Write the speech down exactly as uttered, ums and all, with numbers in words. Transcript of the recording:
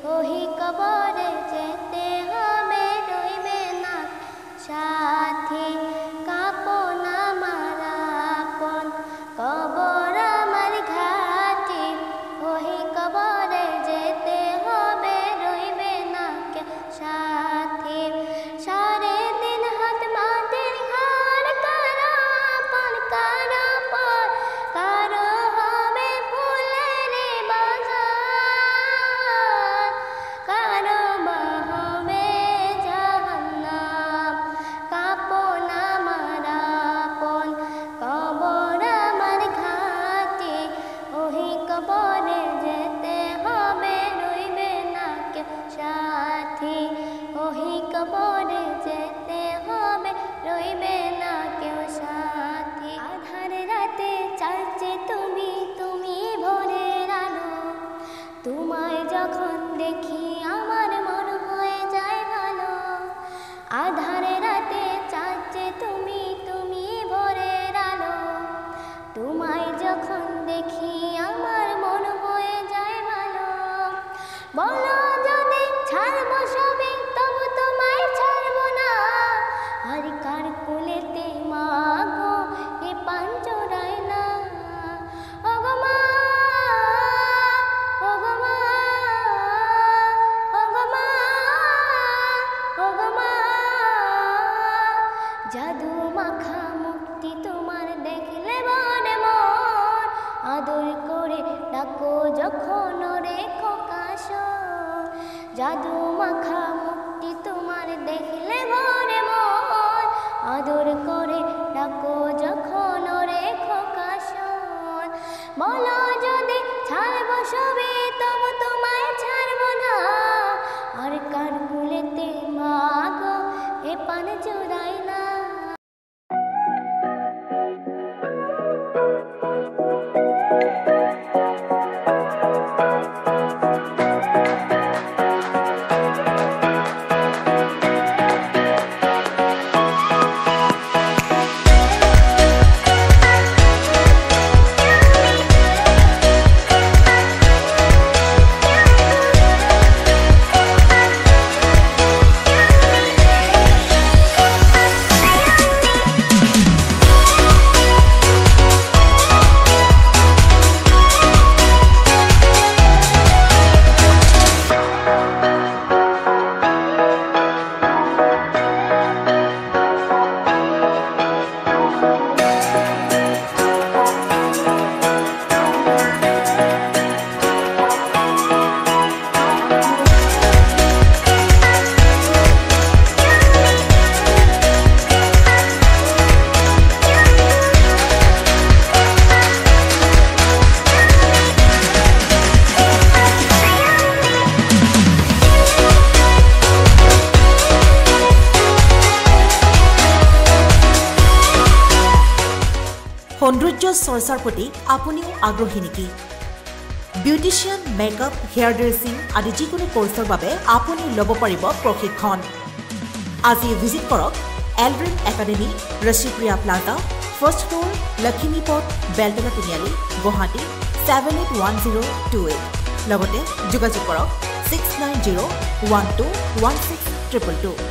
ওহি কবরে যেতে হবে রইবে না সাথী কাপন আমার আপন কবর আমার ঘাটি ওহি কবরে যেতে হবে রইবে না সাথী সারে দিন হাত মাটির ঘর কারো আপন কারো পর কারো হবে ফুলের বাগান কারো বা হবে জাহান্নাম কাপন আমার আপন কবর আমার ঘাটি ওহি কবরে যেতে হবে রইবে না কেউ সাথী ওহি কবরে যেতে হবে রইবে না কেউ সাথী আধার রাতে চাইছে তুমি তুমি ভোরের আলো তোমায় যখন দেখি আমার মন হয়ে যায় ভালো আধার রাতে চাইছে তুমি তুমি ভোরের আলো তোমায় যখন দেখি আমার মন হয়ে যায় ভালো বলো যদি ছাড়বো সবই তবু তোমায় ছাড়বো না আর কার কোলেতে মা গো এ পান চোরায় না ওগো মা ওগো মা ওগো মা ওগো মা জাদু মাখা মুক্তি তোমার দেখলে মনে মন আদর করে ডাকো যখন রে খোকাশ জাদু মাখা মুক্তি তোমার দেখলে মনে মন আদর করে ডাকো যখন রে খোকাশ বলো যদি ছাড়বো সবে তবু তোমায় ছাড়বো না আর কার কুলেতে মা গো এ পান চোরাই না সৌন্দৰ্য চৰ্চাৰ প্ৰতি আপুনিও আগ্ৰহী নেকি বিউটিচিয়ান মেকআপ হেয়াৰ ড্ৰেছিং আদি যিকোনো কোৰ্সৰ বাবে আপুনি ল'ব পাৰিব প্ৰশিক্ষণ আজি ভিজিট কৰক Eldrin academy Rashipriya plaza first floor Lakshmipath Beltola তিনিআলি Guwahati seven eight one zero two eight লগতে যোগাযোগ কৰক six nine zero one two one six two two